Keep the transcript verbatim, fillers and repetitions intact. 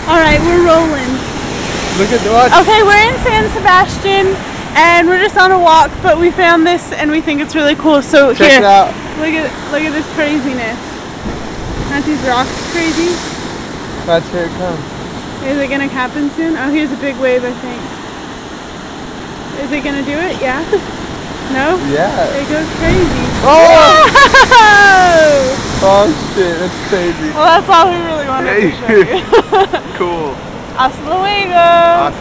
Alright, we're rolling. Look at the watch. Okay, we're in San Sebastian and we're just on a walk, but we found this and we think it's really cool. So check here, it out. Look at look at this craziness. Aren't these rocks crazy? Watch, here it comes. Is it gonna happen soon? Oh, here's a big wave, I think. Is it gonna do it? Yeah? No? Yeah. It goes crazy. Oh! Whoa! Oh shit, that's crazy. Well, that's all we really wanted to show you. Cool. Hasta luego!